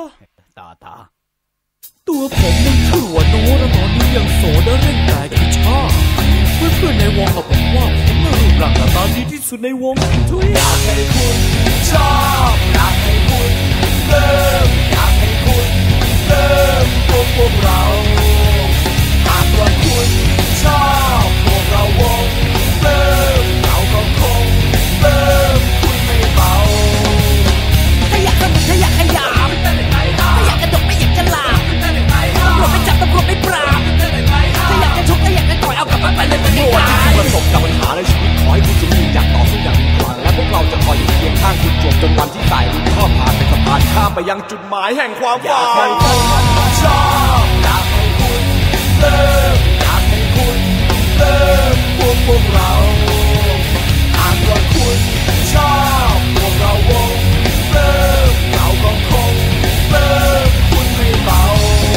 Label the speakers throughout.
Speaker 1: ตาตัวผมยังชื่อว่าโน้ตและตอนนี้ยังโสดและเล่นแต่กีตาร์เพื่อนในวงกับผมว่าผมน่ารูปร่างหน้าตาดีที่สุดในวง
Speaker 2: อยากให้คุณชอบอยากให้คุณเริ่มอยากให้คุณเริ่มพวกเราหากว่าคุณชอบพวกเราวงเริ่มเราก็คงเริ่มคุณไม่เบา
Speaker 3: ถ้าอยากสนุกถ้าอยากขยับถ้าอยากกระโดดไม่อยากจะหลับตำรวจไม่จับตำรวจไม่ปราบถ้าอยากจะชกถ้าอยากจะต่อยเอากลับบ้านไปเลยไม่ได้
Speaker 2: ประสบกับปัญหาในชีวิตขอให้คุณจงยืนหยัดต่อสู้อย่างมีพลังและพวกเราจะคอยอยู่เคียงข้างคุณจนวันที่สายลุ้นข้อผ่านเป็นสะพานข้ามไปยังจุดหมายแห่งความฝันอยากให้คุณชอบอยากให้คุณเริ่มอยากให้คุณเริ่มพวกเราหากว่าคุณชอบพวกเราวงเริ่มเราก็คงเริ่มคุณไม่เบา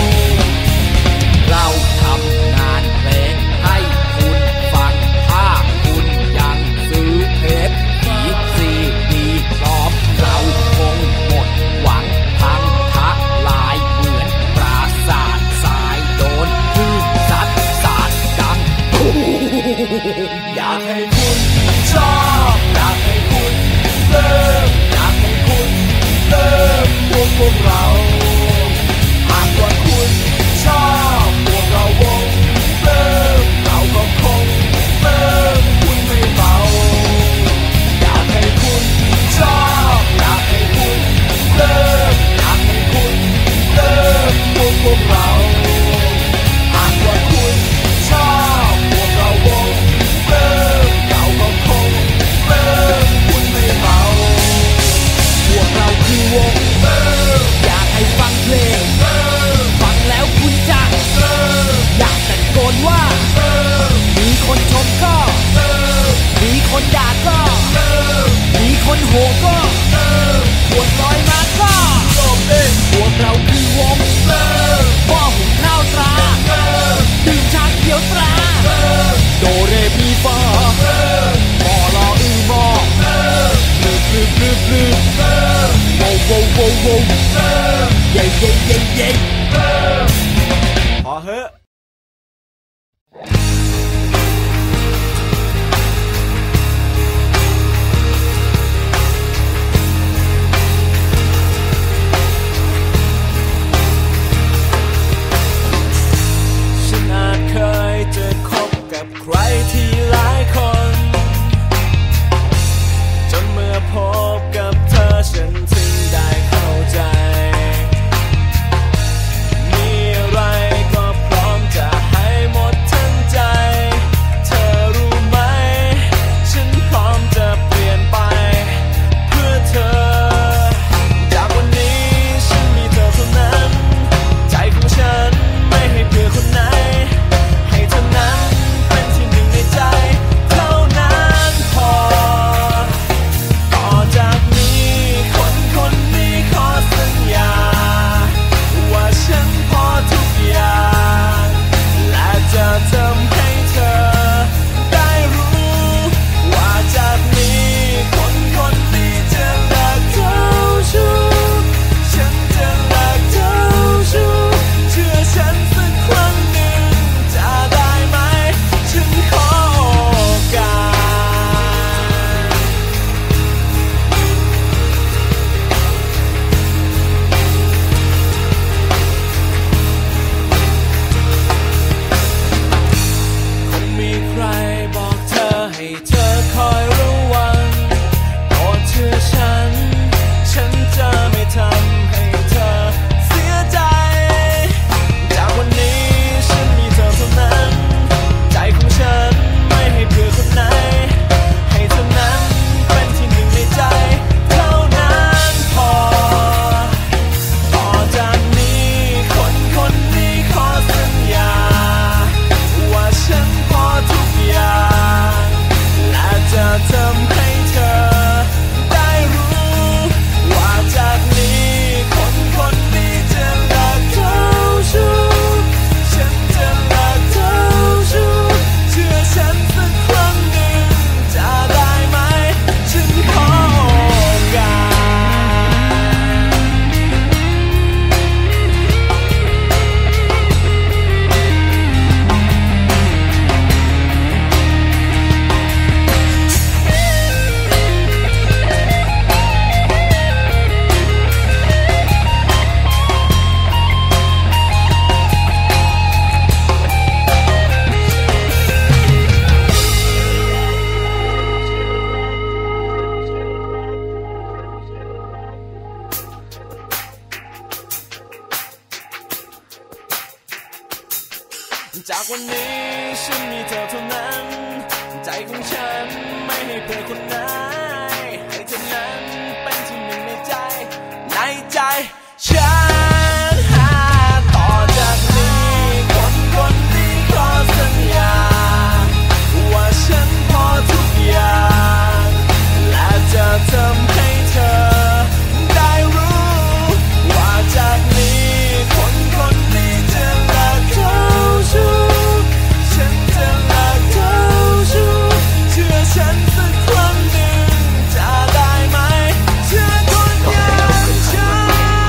Speaker 3: เราทำงานเพลงให้คุณฟังถ้าคุณยังซื้อเทปซีดีพร้อมเราคงหมดหวังพังทลายเหมือนปราสาททรายโดนคลื่นซัดสาดดัง
Speaker 2: อยากให้คุณชอบอยากให้คุณเริ่มอยากให้คุณเริ่มพวกเราหากว่าคุณชอบพวกเราวงเริ่มเราก็คงเริ่มคุณไม่เบาอยากให้คุณชอบอยากให้คุณเริ่มอยากให้คุณเริ่มพวกเราหากว่าคุณชอบพวกเราวงเริ่มเราก็คงเริ่มคุณไม่เบา
Speaker 3: พวกเราคือวงอยากให้ฟังเพลงฟังแล้วคุณจะอยากตะโกนว่ามีคนชมก็มีคนด่าก็มีคนโห่ก็ปวดลอยมาก็พวกเราคือวงหม้อหุงข้าวตราดื่มชาเขียวตราโดเรมีฟาหม้อลออือหม้อปลืบโวเย่
Speaker 2: พอเหอะ
Speaker 1: ฉันอาจเคยจะคบกับใครที่หลายคนจนเมื่อพบกับเธอฉันถึงได้เข้าใจมีอะไรก็พร้อม
Speaker 2: จากวันนี้ฉันมีเธอเท่านั้นใจของฉันไม่ให้เพื่อคนไหนให้เธอนั้นเป็นที่หนึ่งในใจฉันต่อจากนี้คนนี้ขอสัญญาว่าฉันพอทุกอย่างและจะทำให้เธอได้รู้ว่าจากนี้คนนี้จะรักเขาชูฉันจะรักเขาชูเชื่อฉันสักครั้งหนึ่งจะได้ไหมเชื่อคนอย่างฉัน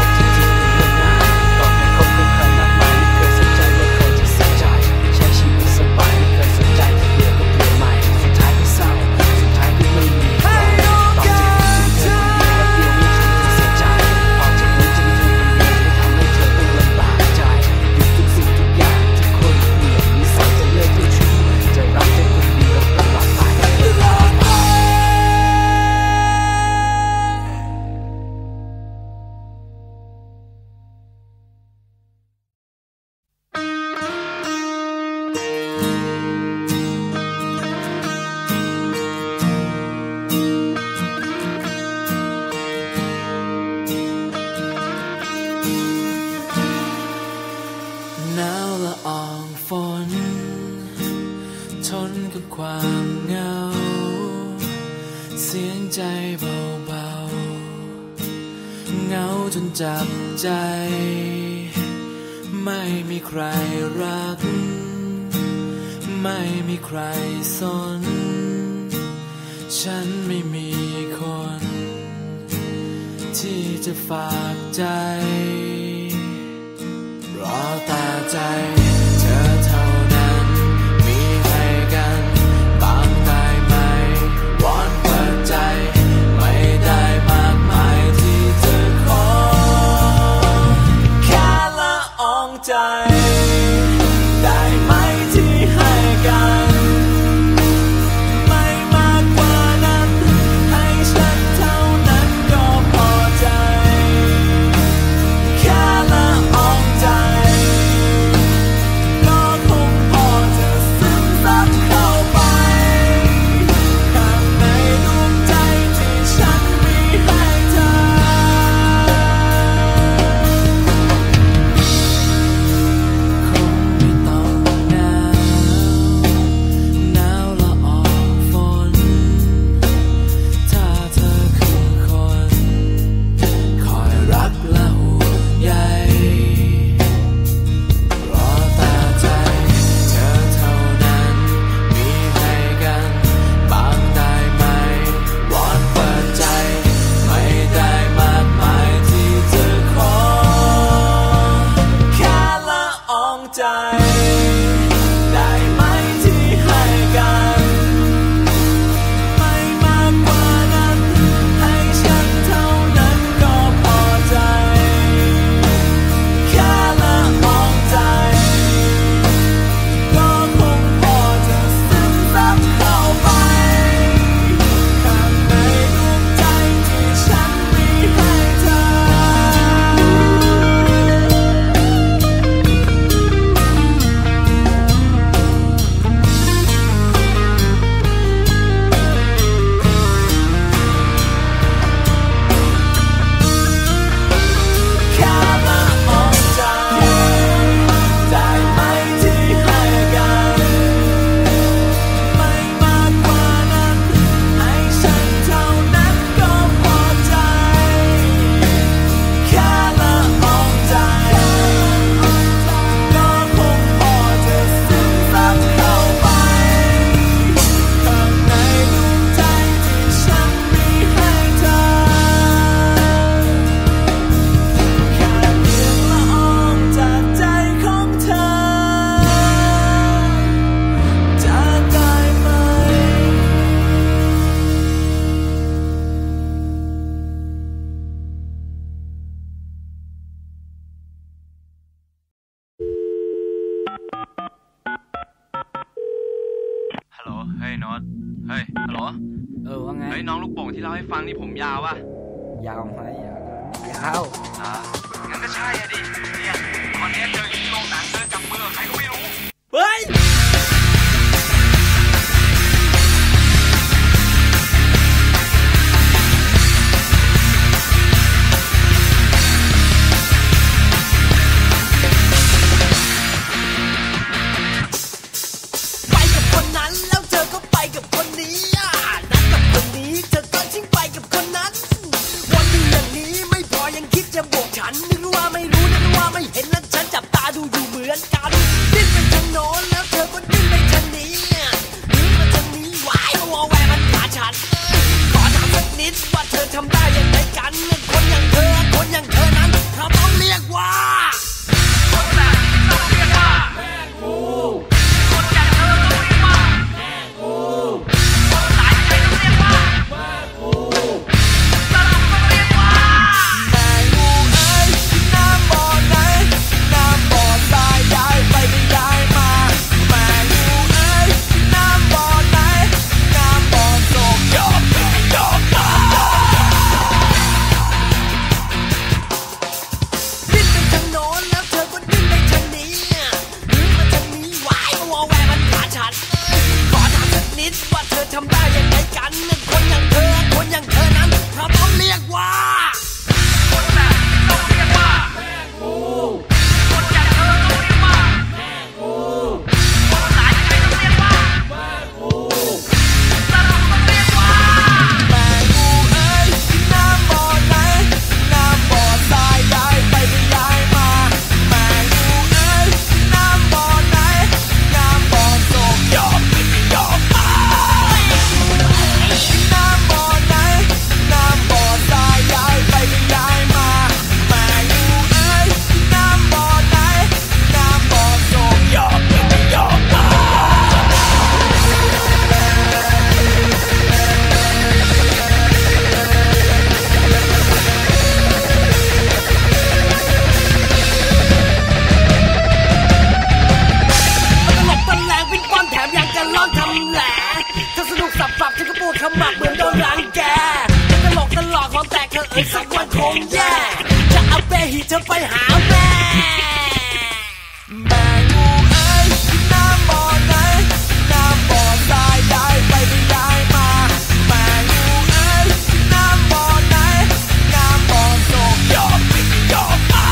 Speaker 2: หนาวละอองฝนทนกับความเหงาเสียงใจเบาๆเหงาจนจับใจไม่มีใครรักไม่มีใครสนฉันไม่มีคนที่จะฝากใจรอแต่ใจเธอเท่านั้นมีให้กันบ้างได้ไหมวอนเปิดใจไม่ได้มากมายที่เธอขอแค่ละอองใจได้ไหมที่ให้กันไม่มากกว่านั้นให้ฉันเท่านั้นก็พอใจแค่ละอองใจก็คงพอจะซึมซับเข้าไปข้างในดวงใจที่ฉันมีให้เธอคงไม่ต้องหนาวละอองฝนถ้าเธอคือคนคอยรักและห่วงใยรอแต่ใจเธอเท่านั้นมีให้กันบ้างได้ไหมวอนเปิดใจไม่ได้มากมายที่เธอขอแค่ละอองใจได้ไหมที่ให้กันไม่มากกว่านั้นให้ฉันเท่านั้นก็พอใจแค่ละอองใจก็คงพอจะซึมซับเข้าไปข้างในดวงใจที่ฉันมีให้เธอแค่ละอองใจได้ไหมที่ให้กันไม่มากกว่านั้นให้ฉันเท่านั้นก็พอใจแค่ละอองใจก็คงพอจะซึมซับเข้าไปข้างในดวงใจที่ฉันมีให้เธอแค่เพียงละอองจากใจของเธอจะได้ไหม
Speaker 4: ฮัลโหล เฮ้ยโน็อตเฮ้ย ฮัลโหล
Speaker 3: ว่าไง
Speaker 4: เฮ้ยน้องลูกโป่งที่เล่าให้ฟังนี่ผมยาวป่ะ
Speaker 3: ยาวไหมยาว
Speaker 4: งั้นก็ใช่อะดิ เนี่ยตอนนี้เจออยู่ที่โรงหนังเดินจับมือกับใครก็ไม่รู้
Speaker 3: เฮ้ไม่เห็นนั้นฉันจับตาดูอยู่เหมือนกันดิ้นไปทางโน้นแล้วเธอก็ดิ้นไปทางนี้ดิ้นไปทางนี้วายวอแวร์มันขาฉันขอถามสักนิดว่าเธอทำได้ยังไงกันคนอย่างเธอคนอย่างเธอนั้นเขาต้องเรียกว่าคนแบบนี้ต้องเรียกว่าแม่งูคนอย่างเธอต้องเรียกว่าแม่งูคนหลายใจต้องเรียกว่าแม่งูตลกต้องเรียกว่าแม่งูเอ้ยน้ำบ่อไหนน้ำบ่อทรายย้ายไปไม่ย้ายมาแม่งูเอ้ยน้ำบ่อไหนน้ำบ่อโศกยกไปยกมาดิ้นไปทางโน้นแล้วเธอก็ดิ้นไปทางนี้ดิ้นมาทางนี้วายวอแวร์มันขาฉันขอถามสักนิดว่าเธอทำได้ยังไงกันคนอย่างเธอคนอย่างเธอนั้นเขาต้องเรียกว่าคนแบบนี้ต้องเรียกว่าแม่งูคนอย่างเธอต้องเรียกว่าแม่งูคนหลายใจต้องเรียกว่าแม่งูตลกต้องเรียกว่าแม่งูเอ้ยน้ำบ่อไหนน้ำบ่อทรายย้ายไปไม่ย้ายมาแม่งูเอ้ยน้ำบ่อไหนน้ำบ่อโศกยกไปยกมาน้ำบ่อไหนน้ำบ่อทรายย้ายไปไม่ย้ายมาแม่งูเอ้ยน้ำบ่อไหนน้ำบ่อโศกยกไปยกมาตลกตะแลงเป็นป้อนแถมยังจะลอกทำแหลถ้าสนุกสับปรับฉันก็ปวดขมับเหมือนโดนรังแกตลกตลอดความแตกเธอสักวันคงแย่จะเอาเปหีเธอไปหาแม่แม่งูเอ้ยน้ำบ่อไหนน้ำบ่อทรายย้ายไปไม่ย้ายมาแม่งูเอ้ยน้ำบ่อไหนน้ำบ่อโศกยกไปยกมา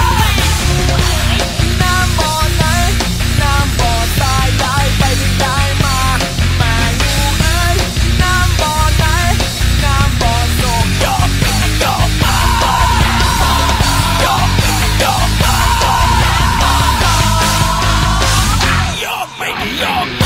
Speaker 3: น้ำบ่อไหนน้ำบ่อทรายย้ายไปไม่ย้ายมาแม่งูเอ้ยน้ำบ่อไหนน้ำบ่อโศกยกไปยกมายกไปยกมายกไปยกมา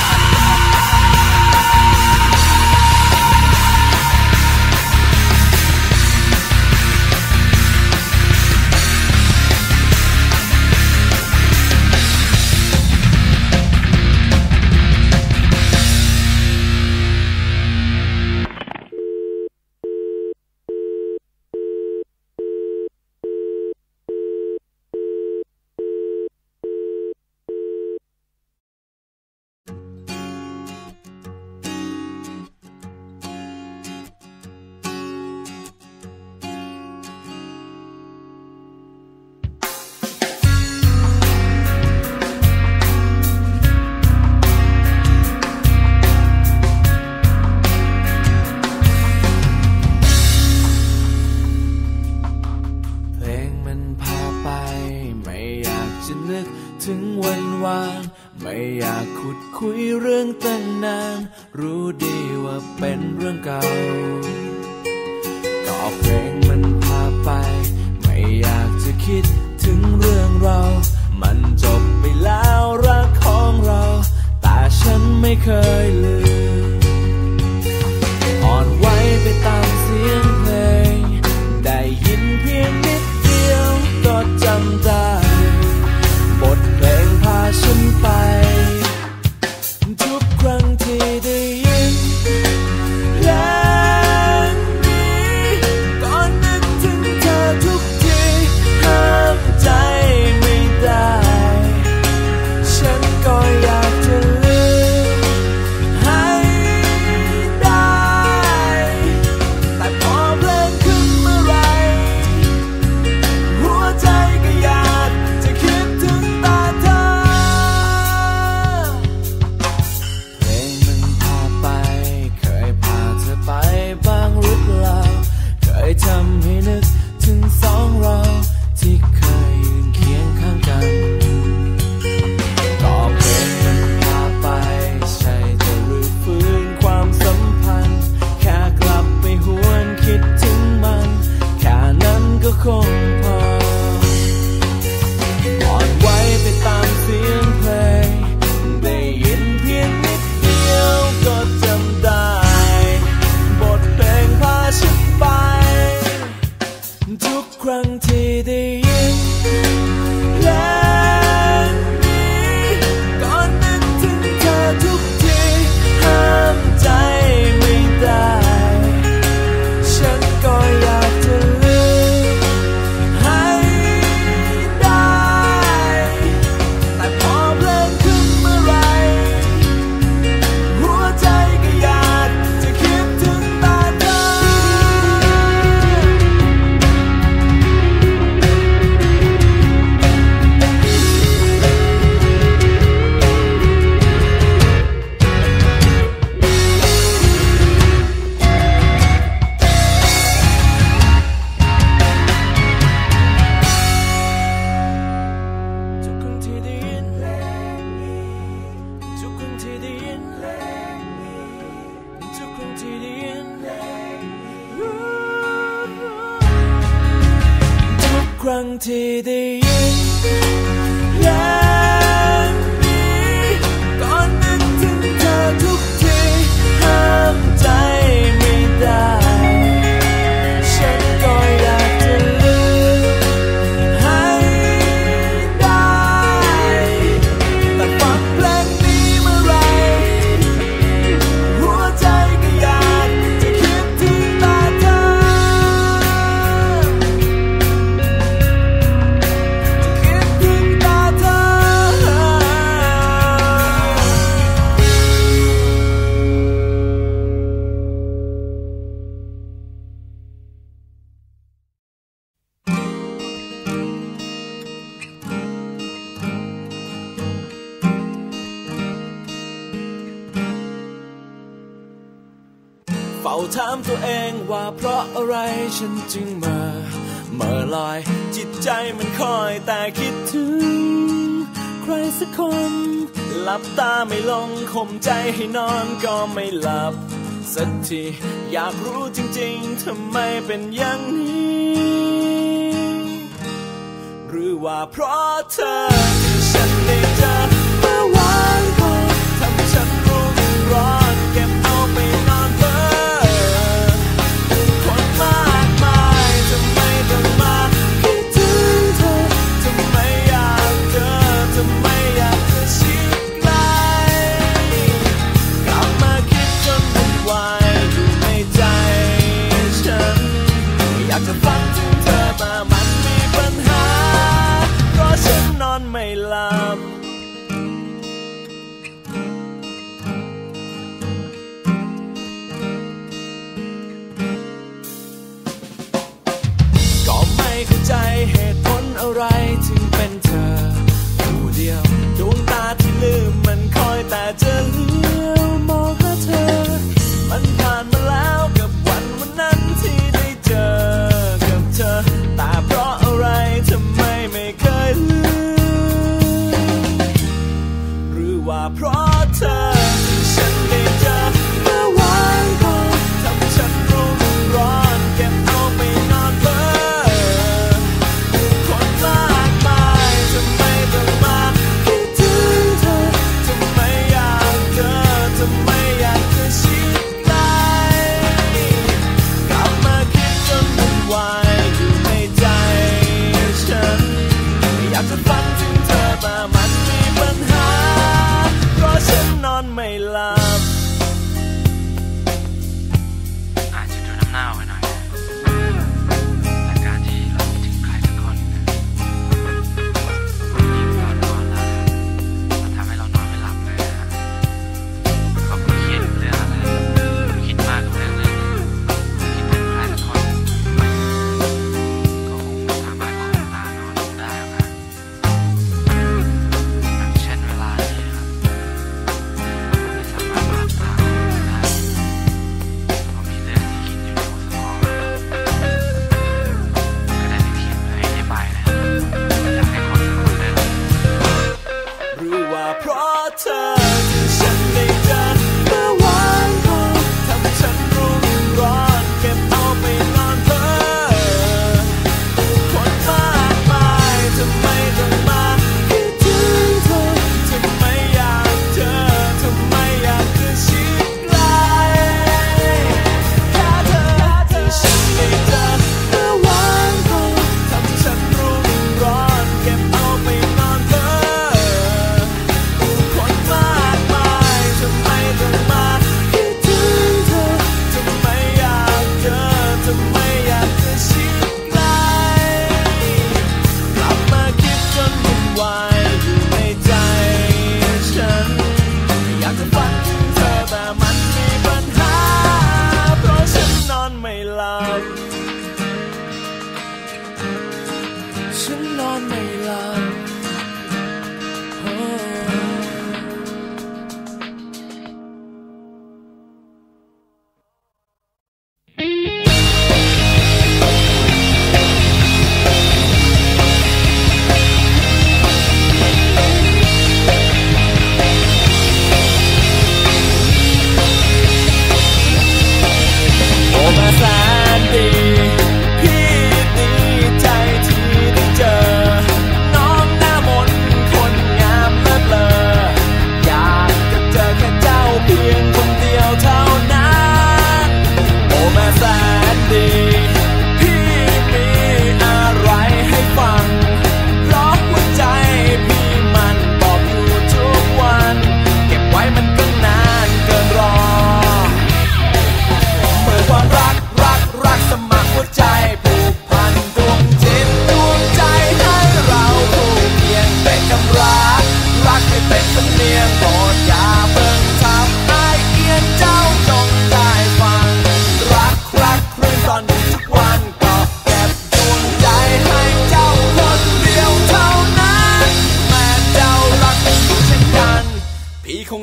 Speaker 1: ถึงวันวานไม่อยากขุดคุยเรื่องตั้งนานรู้ดีว่าเป็นเรื่องเก่าก็เพลงมันพาไปไม่อยากจะคิดถึงเรื่องเรามันจบไปแล้วรักของเราแต่ฉันไม่เคยลืมอ่อนไหวไปตามเสียงเพลงได้ยินเพียงนิดเดียวก็จำได้บทเพลงพาฉันไปทุกครั้งที่ได้ยินเพลงนี้ก็นึกถึงเธอทุกทีห้ามใจไม่ได้ฉันก็อยากจะลืมหงที่ได้ยินอย่างนี้ก่อนนึกถึงเธอทุกทีห้ามใจไม่ได้ฉันก็อยากจะลืมให้ได้แต่ฟังเพลงนี้เมื่อไรหัวใจก็อยากจะคิดถึงตาเธอคิดถึงตาเธอเฝ้าถามตัวเองว่าเพราะอะไรฉันจึงเมื่อลอยจิตใจมันคอยแต่คิดถึงใครสักคนหลับตาไม่ลงข่มใจให้นอนก็ไม่หลับสักทีอยากรู้จริงๆทำไมเป็นอย่างนี้หรือว่าเพราะเธอที่ฉันได้เจอเมื่อวานก่อนทำฉันรุ่มร้อนเก็บเอาไปนอนเพ้อคนมากมายทำไมต้องมาคิดถึงเธอทำไมอยากเจอทำไมอยากจะชิดไกลกลับมาคิดจนวุ่นวายอยู่ในใจฉันอยากจะฟังถึงเธอแต่มันมีปัญหาเพราะฉันนอนไม่หลับ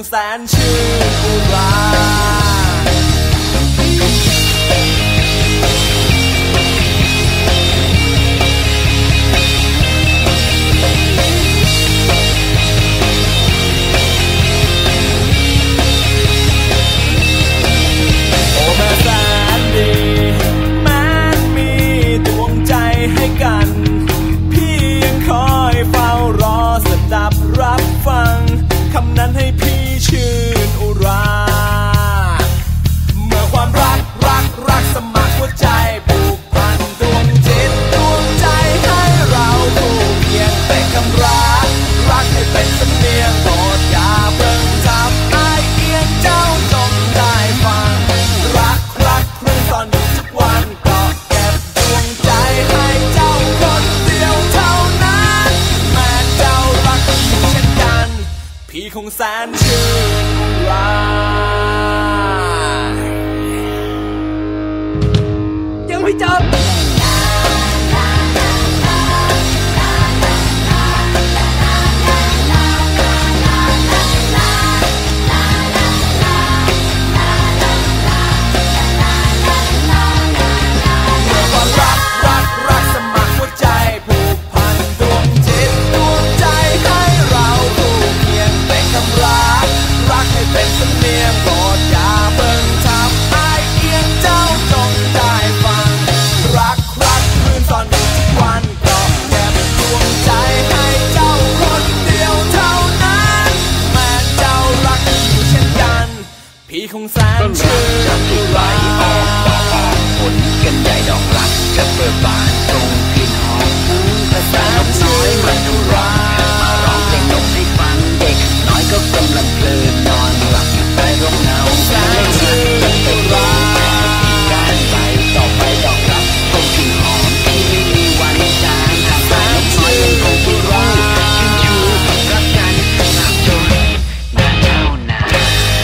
Speaker 1: แสนชื่นอุราให้กันพี่ยังคอยเฝ้ารอสดับรับฟังคำนั้นให้พี่ชื่นอุราเมื่อความรักสมัครหัวใจผูกพันดวงจิตดวงใจให้เราคู่เคียงเป็นคำรักให้เป็นสำเนียงโปรดอย่าเพิ่งทำอ้ายเอียงเจ้าจงได้ฟังรักคลื่นตอนอยู่ทุกวันก็เก็บดวงใจให้เจ้าคนเดียวเท่านั้นแม้เจ้ารักอยู่เช่นกันพี่คงแสนชื่นรักยังไม่จบเป็นสำเนียงโปรดอย่าเบิ่งทำอ้ายเอียงเจ้าจงได้ฟังรักคลื่นซ่อนอยู่ทุกวันก็เก็บดวงใจให้เจ้าคนเดียวเท่านั้นแม้เจ้ารักอยู่เช่นกันพี่คงแสนชื่นจะปไหลออกดอกออกผลกันใหญ่ดอกรักจะเปิดบานตรงกลิ่นหอมภาษานกน้อยมันดูร้ายมาร้องเพลงนกให้ฟังเด็กน้อยก็กำลังเพลินนอนหลับอยู่ใต้ร่มเงาแสนชื่นอุราการไปต่อไปดอกรักคงกลิ่นหอมที่ไม่มีวันจางแสนชื่นอุราชื่นชูรักกันหนักจนนานเท่านาน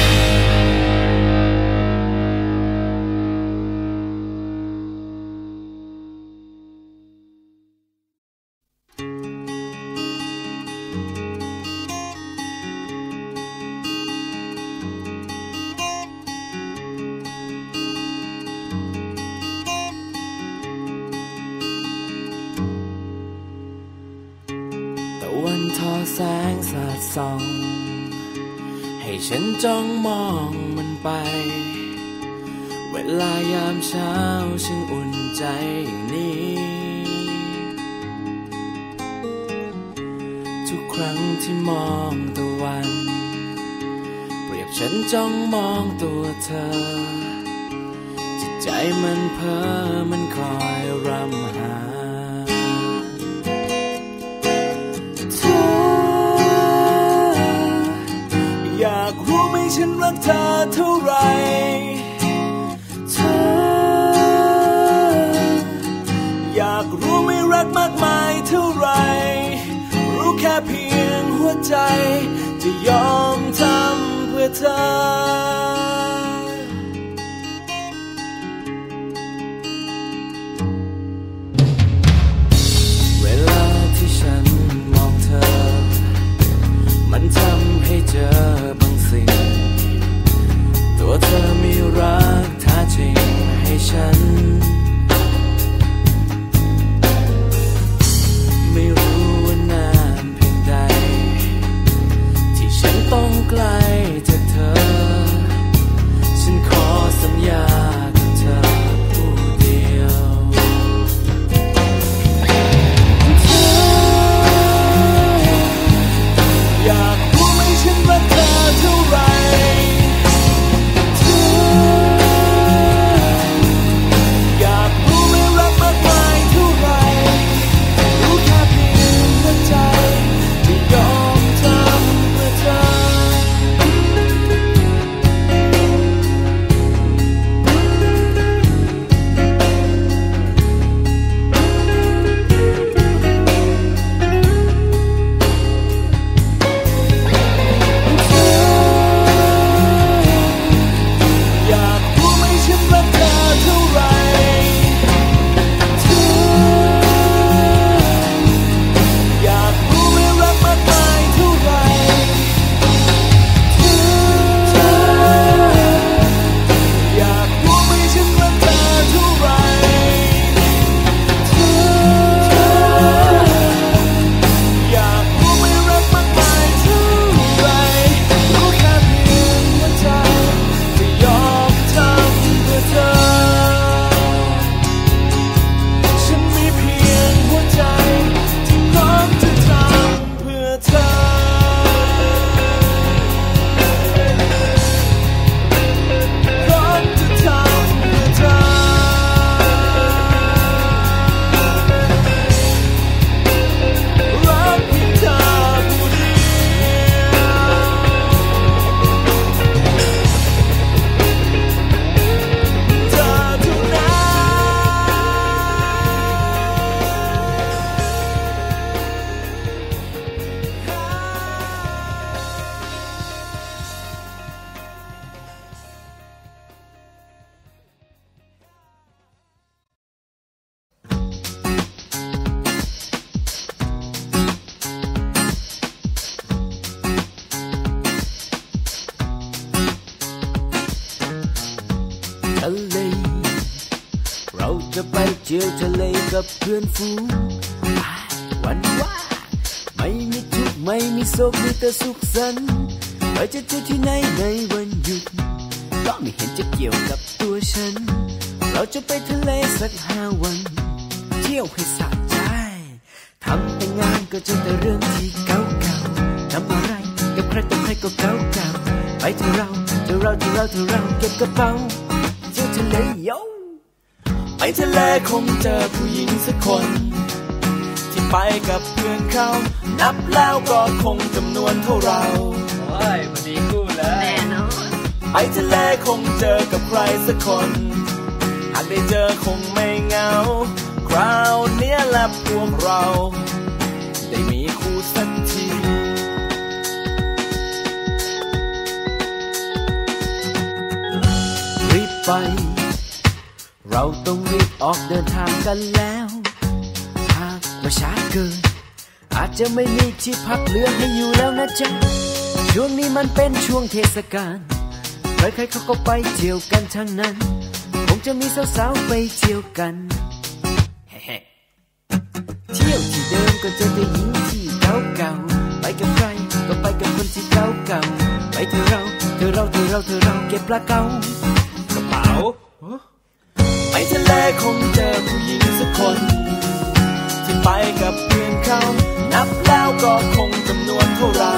Speaker 1: วันทอแสงสาดส่องให้ฉันจ้องมองมันไปเวลายามเช้าช่างอุ่นใจอย่างนี้ทุกครั้งที่มองตะวันเปรียบฉันจ้องมองตัวเธอจิตใจมันเพ้อมันคอยรำหาอยากรู้ไหมฉันรักเธอเท่าไรเธออยากรู้ไหมรักมากมายเท่าไรรู้แค่เพียงหัวใจจะยอมทำเพื่อเธอเวลาที่ฉันมองเธอมันทำให้เจอบางสิ่งตัวเธอมีรักท้าจริงให้ฉันไม่รู้ว่านานเพียงใดที่ฉันต้องไกลจากเธอ
Speaker 3: เที่ยวทะเลกับเพื่อนฝูงวันว่าไม่มีทุกข์ไม่มีโศกมีแต่สุขสันต์ไปจะเที่ยวที่ไหนในวันหยุดก็ไม่เห็นจะเกี่ยวกับตัวฉันเราจะไปทะเลสัก5 วันเที่ยวให้สะใจทำแต่งานก็เจอแต่เรื่องที่เก่าๆทำอะไรกับใครต่อใครก็เก่าๆไปเถอะเราเก็บกระเป๋าเที่ยวทะเลโย
Speaker 1: ไปทะเลคงเจอผู้หญิงสักคนที่ไปกับเพื่อนเขานับแล้วก็คงจำนวนเท่าเรา
Speaker 2: โอ้ยพอดีคู่เลยแน่นอน
Speaker 1: ไปทะเลคงเจอกับใครสักคนหากได้เจอคงไม่เหงาคราวเนี้ยแหละพวกเราได้มีคู่สักที
Speaker 3: รีบไปเราต้องรีบออกเดินทางกันแล้วหากว่าช้าเกินอาจจะไม่มีที่พักเหลือให้อยู่แล้วนะจ๊ะช่วงนี้มันเป็นช่วงเทศกาลใครๆเขาก็ไปเที่ยวกันทั้งนั้นคงจะมีสาวๆไปเที่ยวกันเที่ยวที่เดิมก็เจอแต่หญิงที่เก่าๆไปกับใครก็ไปกับคนที่เก่าๆไปเถอะเราเก็บปลาเก๋ากระเป๋า
Speaker 1: ไปทะเลคงเจอผู้หญิงสักคนที่ไปกับเพื่อนเขานับแล้วก็คงจำนวนเท่าเรา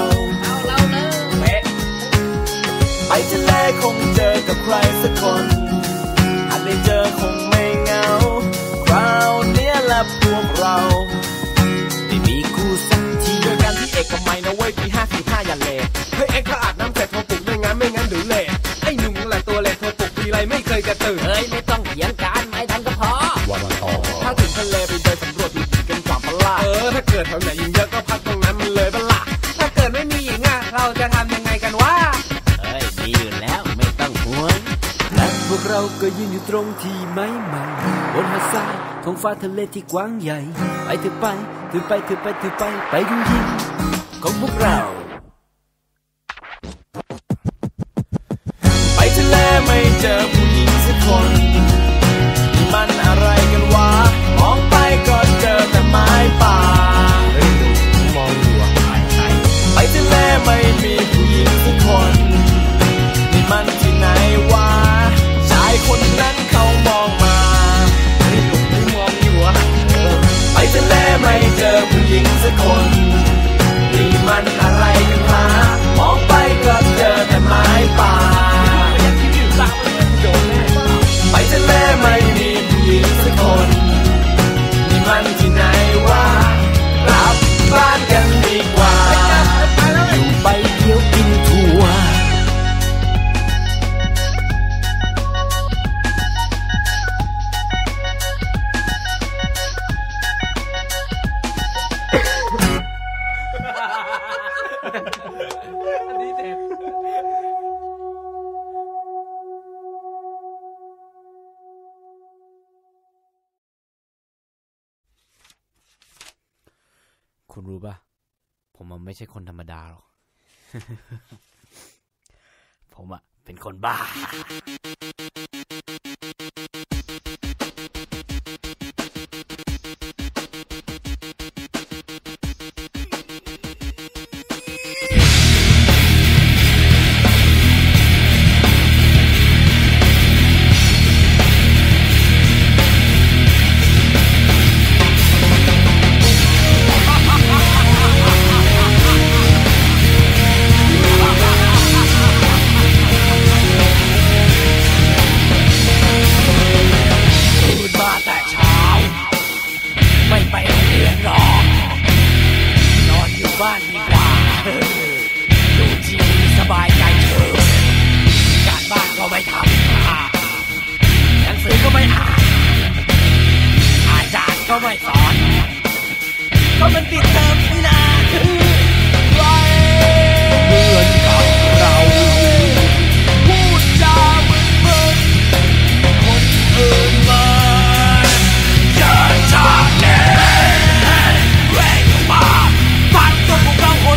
Speaker 1: ไปทะเลคงเจอกับใครสักคนหากได้เจอคงไม่เหงาคราวเนี้ยแหละพวกเรา
Speaker 3: ได้มีคู่สักที
Speaker 2: เจอกันที่เอกมัยนะเว้ยปี55อย่าเลทเฮ้ยเอ็กก็อาบน้ำเสร็จโทรปลุกไม่งั้นเดี๋ยวเลทไอ้หนุ่มนั่นแหละตัวเลทโทรปลุกทีไรไม่เคยกระตือ
Speaker 3: เฮ้ยไม่ต้องเถียงกันไม่ทันก็พอ
Speaker 2: วันต่อถ้าถึงทะเลไปเดินสำรวจดูดีกันก่อนปะล่ะถ้าเกิดแถวไหนยิงเยอะก็พักตรงนั้นมันเลยปะล่ะถ้าเกิดไม่มีหญิงอ่ะเราจะทำยังไงกันวะ
Speaker 3: มีอยู่แล้วไม่ต้องห่วงและพวกเราก็ยืนอยู่ตรงที่ไม้มันบนหาดทรายท้องฟ้าทะเลที่กว้างใหญ่ไปเถอะไปดูยิงของพวกเรา
Speaker 1: ไปทะเลไม่เจอผู้หญิงสักคนนี่มันอะไรกันวะมองไปก็เจอแต่ไม้ป่ามองอยู่ไปทะเลไม่มีผู้หญิงสักคนนี่มันที่ไหนวะชายคนนั้นเขามองมา
Speaker 2: ไม่มองอยู่อะ
Speaker 1: ไปทะเลไม่เจอผู้หญิงสักคนนี่มันอะไรกันฮะมองไปก็เจอแต่ไม้ป่าไปทะเลไม่มีผู้หญิงสักคนนี่มันที่ไหนวะกลับบ้านกันดีกว่า
Speaker 3: อยู่ไปเที่ยวกินทัวร์คุณรู้ป่ะผมมันไม่ใช่คนธรรมดาหรอก ผมเป็นคนบ้าบ้านดีกว่าดูทีวีสบายใจเถอะการบ้านก็ไม่ทำหนังสือก็ไม่อ่านอาจารย์ก็ไม่สอนก็มันปิดเทอมนี่นะเหมือนกับเราพูดจาเหมือนคนอื่นมาเดินทางแน่แรงมาฟังตัวพวกเราโห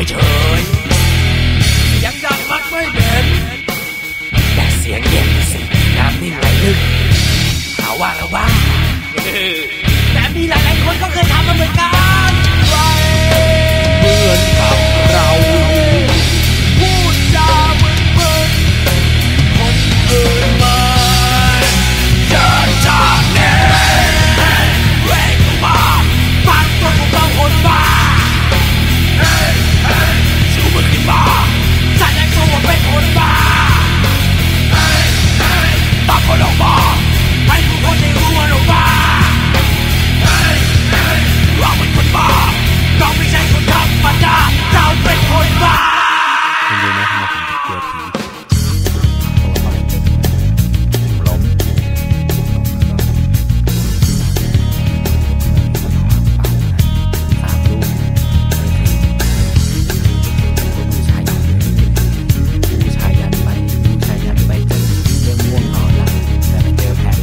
Speaker 3: เฉยเสียงดังมันไม่เหม็นแต่เสียงเย็นสิน้ำนิ่งไหลลึกหาว่าแล้วว่าแต่มีหลายๆคนก็เคยทำมาเหมือนกันเหมือนกับเราพูดจาเหมือนคนอื่นมาเดินจากแนวเร่งมาฟังตัวพวกเราคนบ้าชูมือขึ้นมาแสดงตัวเป็นคนบ้าตามคนออกมาให้ทุกคนได้รู้ว่าเราบ้าเราเป็นคนบ้าเราไม่ใช่คนธรรมดาเราเป็นคนบ้า
Speaker 5: คุณรู้ไหมทำไมผมถึงกลัวผีเพราะว่าตอนเด็กผมล้ม3 ลูกบูชายันไปจนเรื่องง่วงนอนแล้วแต่ไปเจอแผล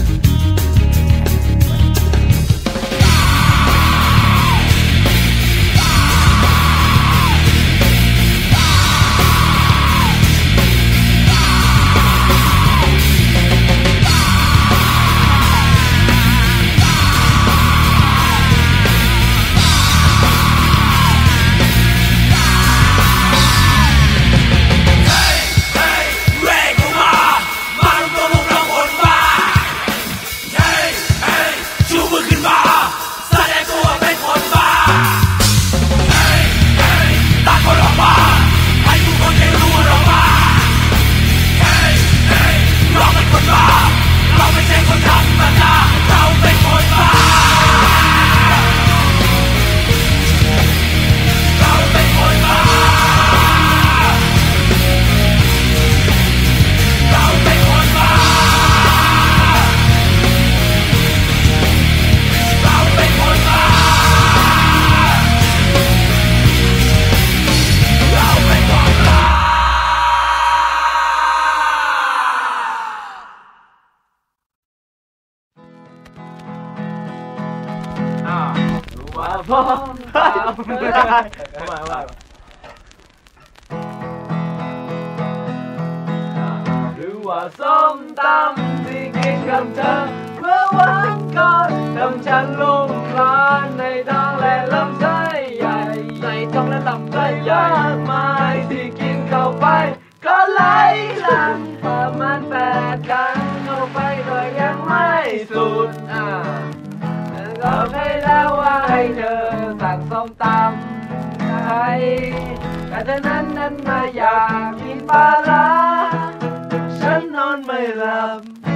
Speaker 2: หรือว่าส้มตำที่กินกับเธอเมื่อวันก่อนทำฉันลงคลานในท้องและลำไส้ใหญ่ในท้องและลำไส้ใหญ่มากมายที่กินเข้าไปก็ไหลหลังประมาณ8 ครั้งเข้าไปโดยยังไม่สุดก็ให้แล้วว่าให้เธอสั่งส้มตำไทยแต่เธอนั้นมาอยากกินปลาร้าฉันนอนไม่หลับ